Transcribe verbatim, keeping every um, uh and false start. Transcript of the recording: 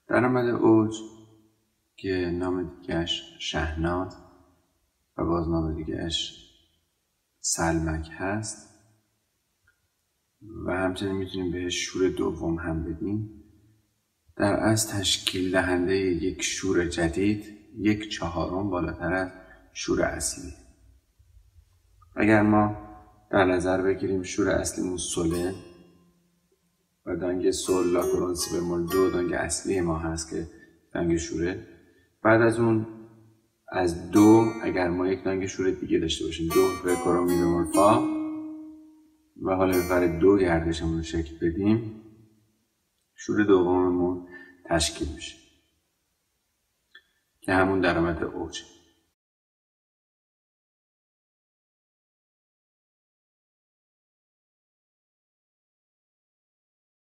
درآمد اوج که نام دیگهش شهناز و باز نام دیگهش سلمک هست و همچنین میتونیم بهش شور دوم هم بدیم، در اصل تشکیل دهنده یک شور جدید یک چهارم بالاتر از شور اصلی. اگر ما در نظر بگیریم شور اصلیمون سوله و دانگ سول لا کرون سی بمول دو دانگ اصلی ما هست که دانگ شوره، بعد از اون از دو اگر ما یک دانگ شور دیگه داشته باشیم، دو ره کرون می بمول فا، و حالا برای دو گردشمون رو شکل بدیم، شور دوممون تشکیل میشه که همون درآمد اوج.